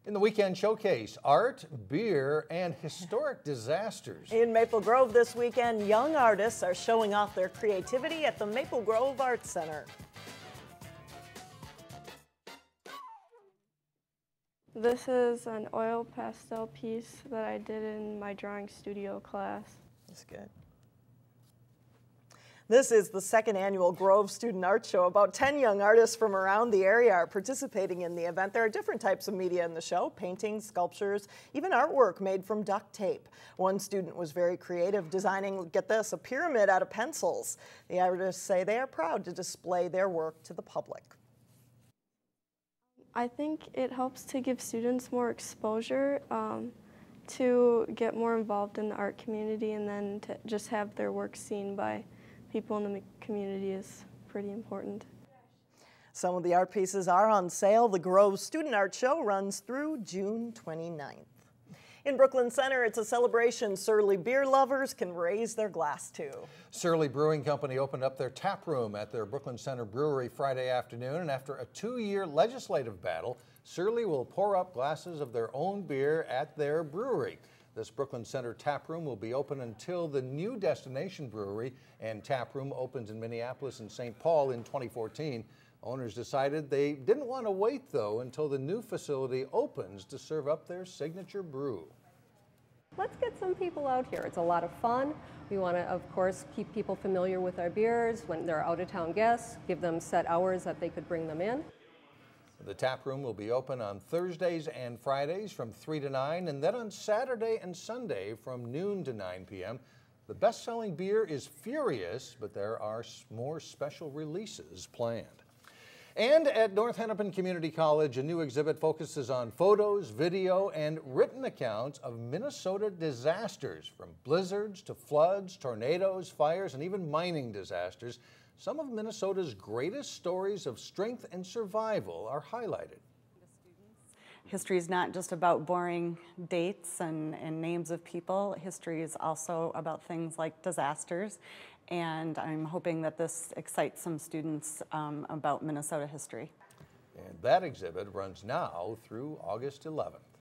In the weekend showcase, art, beer, and historic disasters. In Maple Grove this weekend, young artists are showing off their creativity at the Maple Grove Arts Center. This is an oil pastel piece that I did in my drawing studio class. That's good. This is the second annual Grove Student Art Show. About 10 young artists from around the area are participating in the event. There are different types of media in the show: paintings, sculptures, even artwork made from duct tape. One student was very creative, designing, get this, a pyramid out of pencils. The artists say they are proud to display their work to the public. I think it helps to give students more exposure, to get more involved in the art community, and then to just have their work seen by people in the community is pretty important. Some of the art pieces are on sale. The Grove Student Art Show runs through June 29th. In Brooklyn Center, it's a celebration Surly beer lovers can raise their glass to. Surly Brewing Company opened up their tap room at their Brooklyn Center brewery Friday afternoon, and after a 2-year legislative battle, Surly will pour up glasses of their own beer at their brewery. This Brooklyn Center tap room will be open until the new Destination Brewery and tap room opens in Minneapolis and St. Paul in 2014. Owners decided they didn't want to wait, though, until the new facility opens to serve up their signature brew. Let's get some people out here. It's a lot of fun. We want to, of course, keep people familiar with our beers. When they're out-of-town guests, give them set hours that they could bring them in. The tap room will be open on Thursdays and Fridays from 3 to 9, and then on Saturday and Sunday from noon to 9 p.m. The best-selling beer is Furious, but there are more special releases planned. And at North Hennepin Community College, a new exhibit focuses on photos, video, and written accounts of Minnesota disasters, from blizzards to floods, tornadoes, fires, and even mining disasters. Some of Minnesota's greatest stories of strength and survival are highlighted. History is not just about boring dates and names of people. History is also about things like disasters, and I'm hoping that this excites some students about Minnesota history. And that exhibit runs now through August 11th.